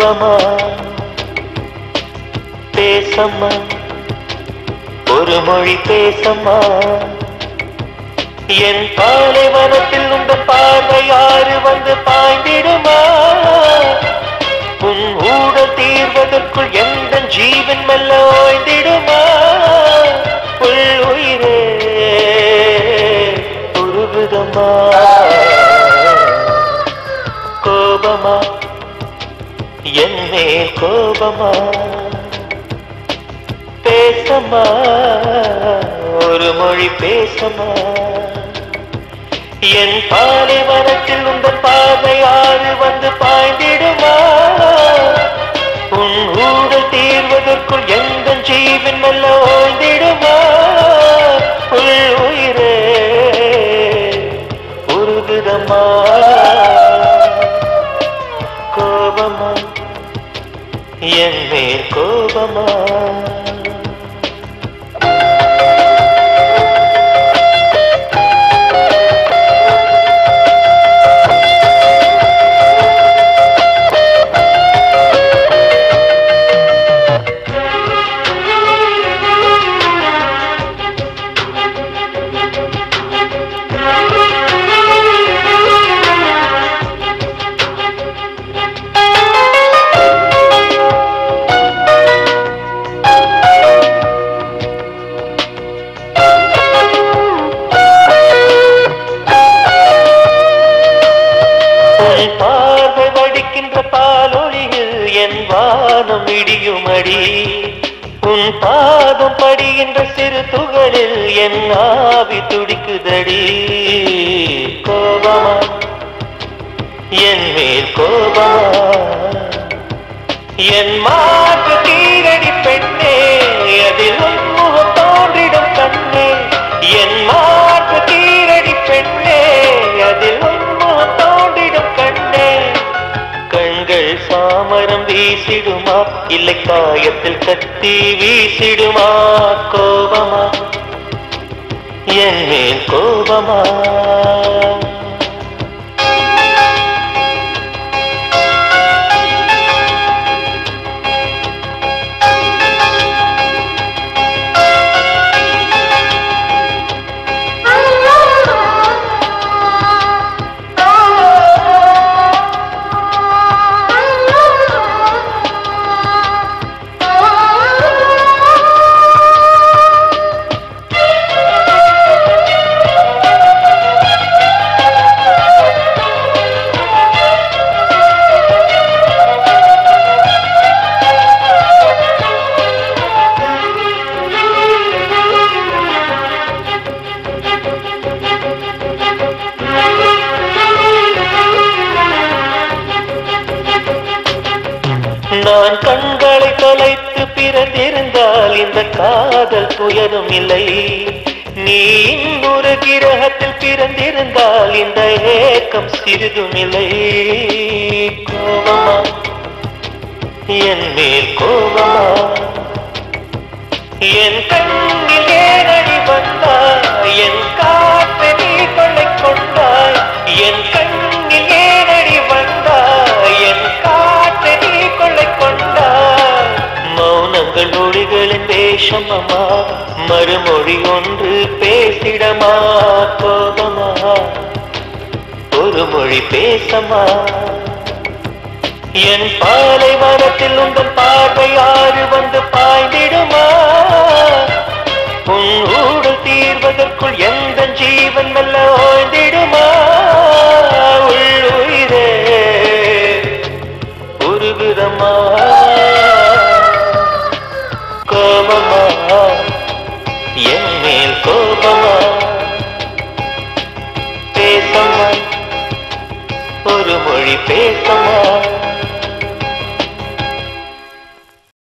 கோபமா பேசம்மா ஒரு மொழி பேசம்மா என் பாலைவனத்தில் உந்த பார்வை யாரு வந்து பாய்ந்திடுமா உன் ஊடல் தீர்வதற்குள் எந்த ஜீவன் மெல்ல ஓய்ந்திடுமா உள் உயிரே உருகுதம்மா கோபமா என் மேல் கோபமா பேசம்மா ஒரு மொழி பேசம்மா என் பாலைவனத்தில் உந்த பார்வை யாரு வந்து பாய்ந்திடுமா உன் ஊடல் தீர்வதற்குள் எந்த ஜீவன் மெல்ல ஓய்ந்திடுமா உள் உயிரே உருகுதம்மா கோபமா என் மேல் கோபமா பார்வை வடிக்கின்ற பாலொழியில் என் வானம் இடியுமடி உன் பாதம் படிகின்ற சிறு துகளில் என் ஆவி துடிக்குதடி கோபமா என் மேல் கோபமா என் மாற்று தீரடி பெண்ணே அதில் உன் முகம் தோன்றிடும் கண்ணே என் மாற்று தீரடி பெண்ணே அதில் உன் முகம் தோன்றிடும் கண்ணே கண்கள் சாமரம் வீசிடுமா இல்லை காயத்தில் கத்தி வீசிடுமா கோபமா என் மேல் கோபமா நான் கண்களை தொலைத்து பிறந்திருந்தால் இந்த காதல் துயரும் இல்லை நீ இன்னொரு கிரகத்தில் பிறந்திருந்தால் இந்த ஏக்கம் சிறிதும் இல்லை கோபமா என் மேல் கோபமா என் கண்ணில் ஏனடி வந்தாய் என் காற்றை நீ கொள்ளை கொண்டாய் என் கண்ணில் ஏனடி வந்தாய் என் காற்றை நீ கொள்ளை கொண்டாய் மௌனங்கள் மொழிகளின் வேஷமமா மறுமொழி ஒன்று பேசிடமா கோபமா ஒரு மொழி பேசமா என் பாலைவனத்தில் உங்கள் பார்வை யாரு வந்து பாய்ந்திடுமா உன் ஊடல் தீர்வதற்குள் எந்த ஜீவன் மெல்ல ஓய்ந்திடுமா உள் உயிரே உருகுதம்மா கோபமா என் மேல் கோபமா பேசம்மா ஒரு மொழி பேச